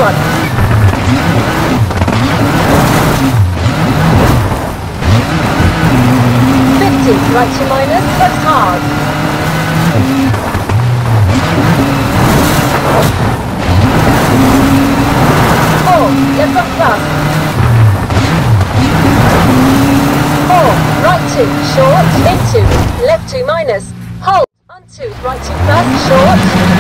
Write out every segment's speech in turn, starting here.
one. 50, right to minus, close hard. 4, left one plus. 4, right 2, short, into, left 2 minus, hold, on 2, right 2 plus, short.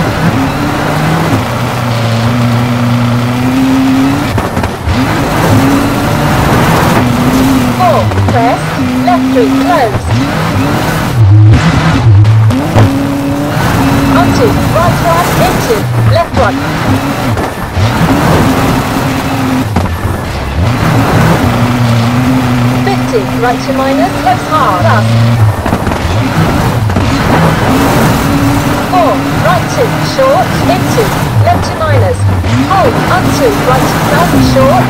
4, crest, left 3, closed. On 2, right 1, into, left 1. 50, right to minus, close hard, plus. 4, right 2, short, into, left to minus, hold, on 2, right 2 plus, short.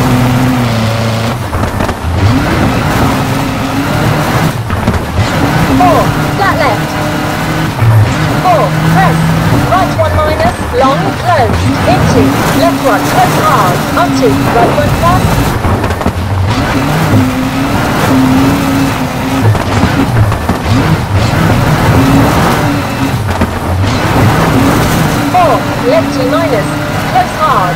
4, flat left. 4, press, right 1 minus, long, closed, into, left 1, close hard, on 2, right 1 plus. 4, left 2 minus, close hard.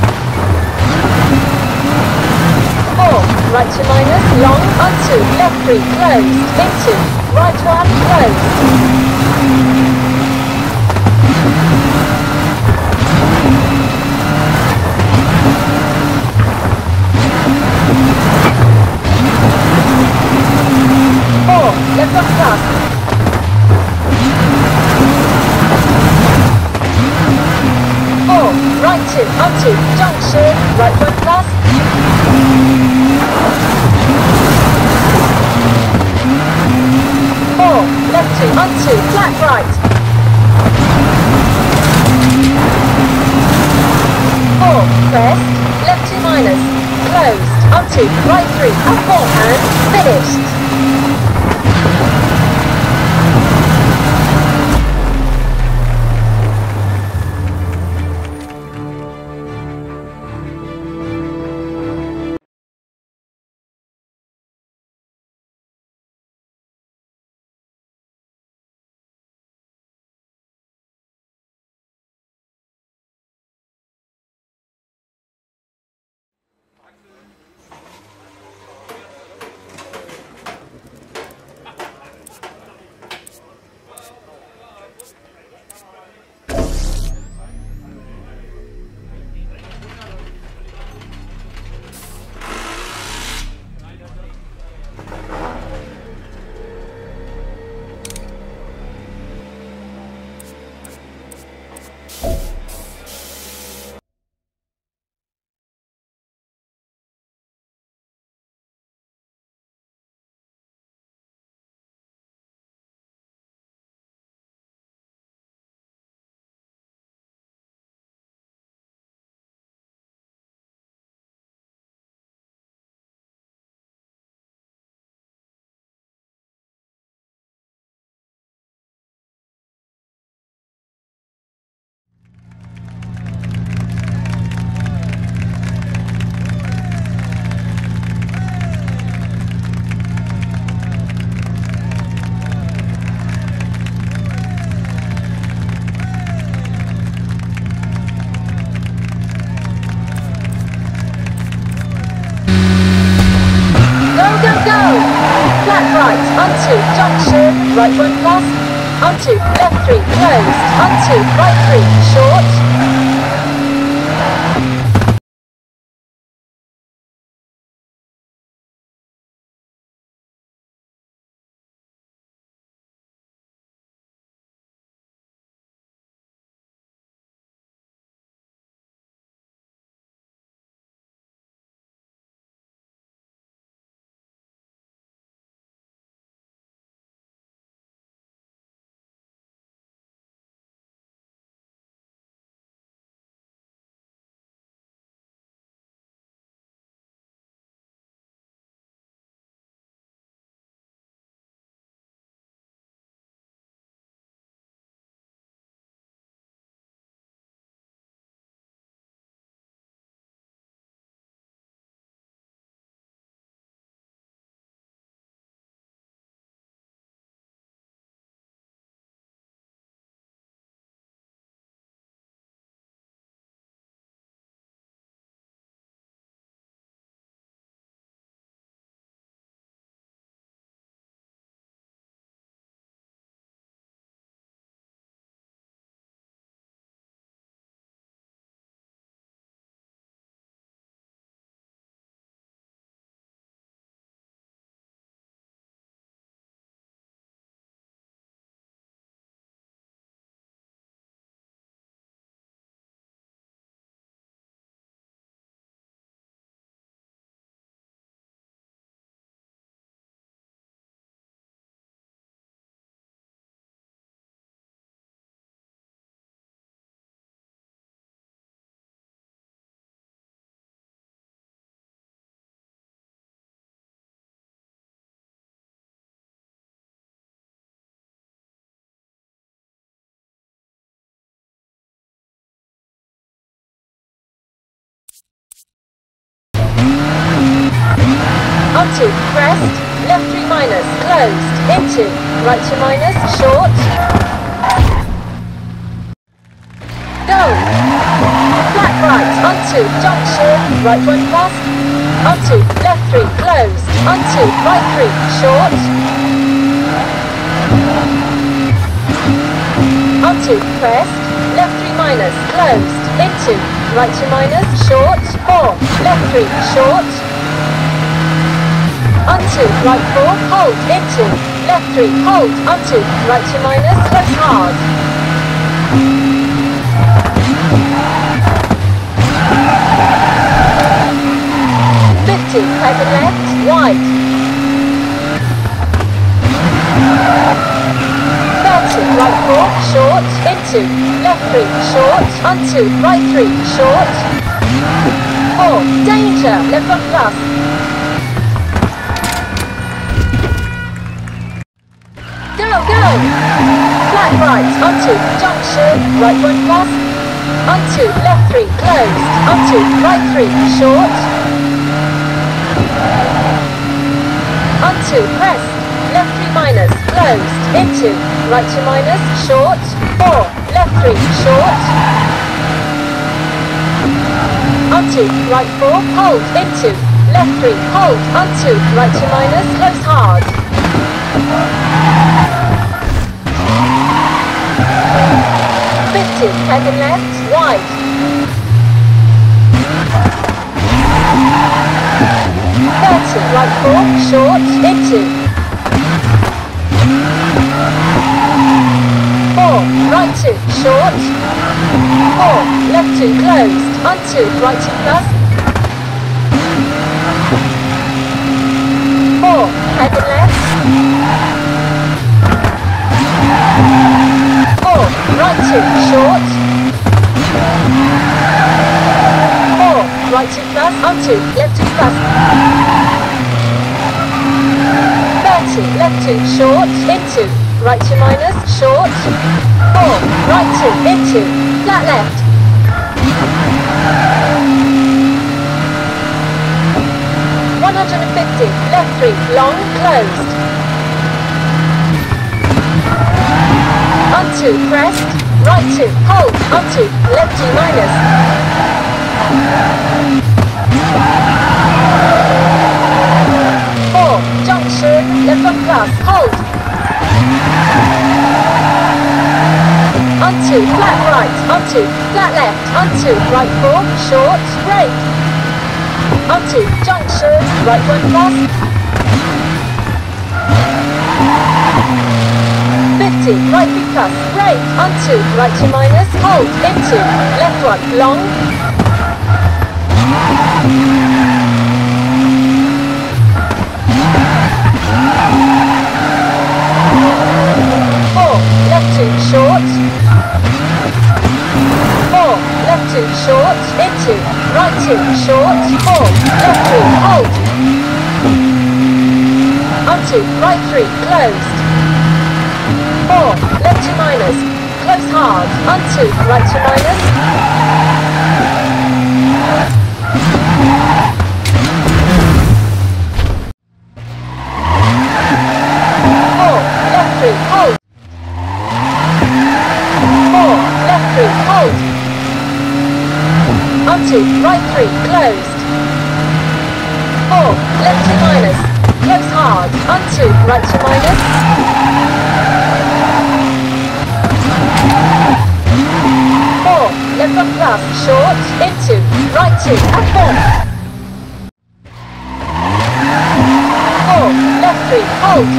4, right 2 minus, long, on 2, left 3, closed, into, right 1, closed. 4, left 1 plus. 4, right 2, on 2, junction, right 1 plus. 4, left 2, on 2, flat right. 4, crest, left 2 minus, closed, on 2, right 3, up 4 and finished. Onto, junction, right 1 plus. Onto, left 3, closed. Onto, right 3, short. onto, crest, left 3 minus, closed, into, right 2 minus, short, go, flat right, onto, junction, right 1 plus, onto, left 3, closed, onto, right 3, short, onto, crest, left 3 minus, closed, into, right 2 minus, short, 4, left 3, short, onto, right 4, hold, into, left 3, hold, onto, right 2 minus, close hard. 50, second left, wide. 30, right 4, short, into, left 3, short, onto, right 3, short. 4, danger, left 1 plus. Go! Flat right, onto, junction, right 1 plus, onto, left 3, closed, onto, right 3, short, onto, crest, left 3 minus, closed, into, right 2 minus, short, 4, left 3, short, onto, right 4, hold, into, left 3, hold, onto, right 2 minus, close hard. 50, second left, wide. 30, right 4, short, into. 4, right 2, short. 4, left 2, closed, onto, right 2 plus. 4, second left. 4, right 2, short. 4, right 2 plus, onto, left 2 plus. 30, left 2, short, into, right 2 minus, short. 4, right 2, into, flat left. 150, left 3, long, closed. Onto, crest, right 2, hold, onto, left 2 minus. 4, junction, left 1 plus, hold. Onto, flat right, onto, flat left, onto, right 4, short, brake. Onto, junction, right 1 plus. 50, right 3 plus, brake, onto, right 2 minus, hold, into, left 1, long. 4, left 2, short. 4, left 2, short, into, right 2, short, 4, left 3, hold. Onto, right 3, closed. 4, left 2 minus, close hard, onto, right 2 minus. 4, left 3, hold. 4, left 3, hold. Onto, right 3, closed. 4, left 2 minus, close hard, onto, right 2 minus. 4, left 1 plus, short, into, right 2, and 4. 4, left 3, hold.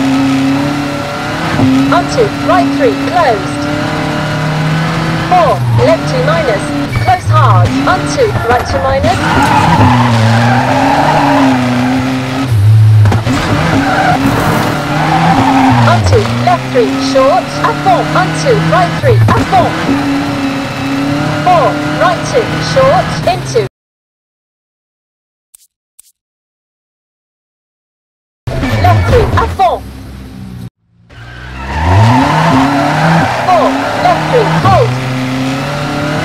Onto, right 3, closed. 4, left 2 minus, close hard, onto, right 2 minus. 2, left 3, short, and 4, onto, right 3, and 4. 4, right 2, short, into. Left 3, and 4. 4, left 3, hold.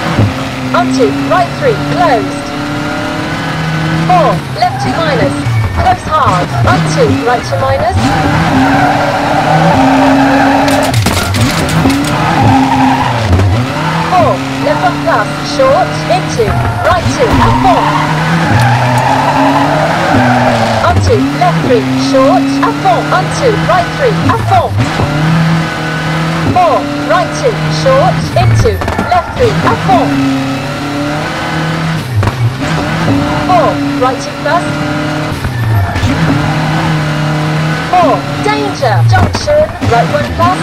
Onto, right 3, closed. 4, left 2 minus, close hard, onto, right to minus. 4, left 1 plus, short, into, right 2, and 4. Onto, left 3, short, and 4, onto, right 3, and 4. 4, right 2, short, into, left 3, and 4. 4, right 2 plus. 4, danger, junction, right 1 plus.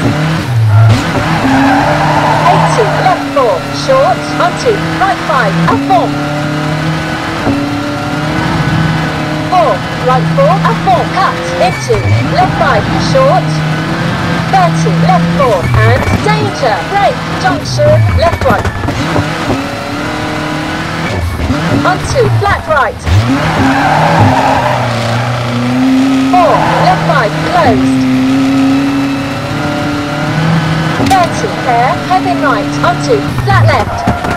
80, left 4, short, onto, right 5, and 4. 4, right 4, and 4, cut, into, left 5, short. 30, left 4, and danger, brake, junction, left 1. Onto, flat right. 4, left 5, closed. 30, hair, hairpin right, onto, flat left.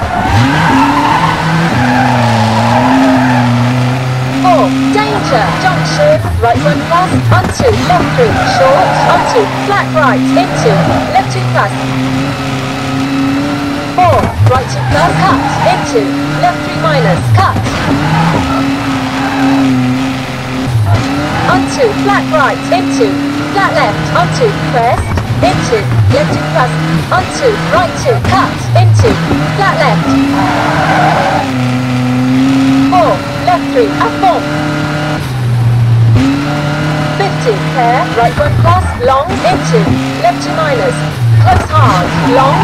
4, danger, junction, right 1 plus, onto, left 3, short, onto, flat right, into, left 2 plus. 4, right 2 plus, cut, into, left 3 minus, cut. Onto, flat right, into, flat left, onto, crest, into, left 2 plus, onto, right 2, cut, into, flat left. 4, left 3, and 4. 50, hair, right 1 plus, long, into, left 2 minus, close hard, long.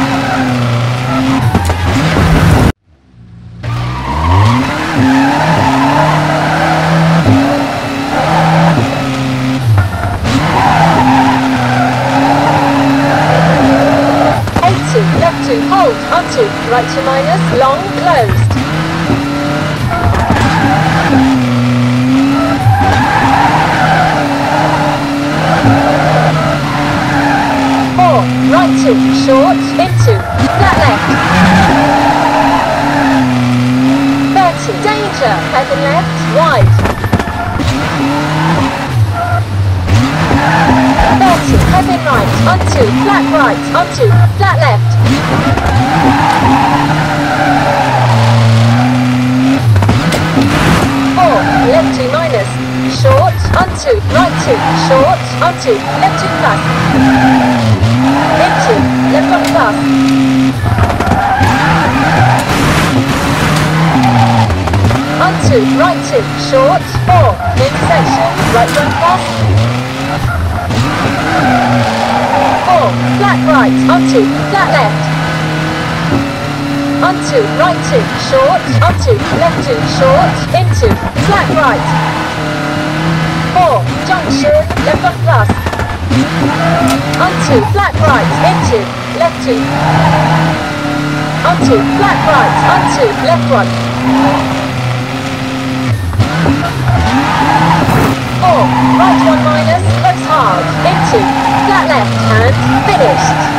80, left 2, hold, onto, right 2 minus, long, closed. 4, right 2, short, into, flat left. 30, danger, hairpin left, wide. 30, hairpin right, onto, flat right, onto, flat left. 4, left 2 minus, short, onto, right 2, short, onto, left 2 plus. Into, left 1 plus. Onto, right 2, short, 4, intersection, right 1 plus. 4, flat right, onto, flat left. Onto, right 2, short, onto, left 2, short, into, flat right. 4, junction, left 1 plus. Onto, flat right, into, left 2. Onto, flat right, onto, left 1. 4, right 1 minus, close hard, into, flat left, and finished.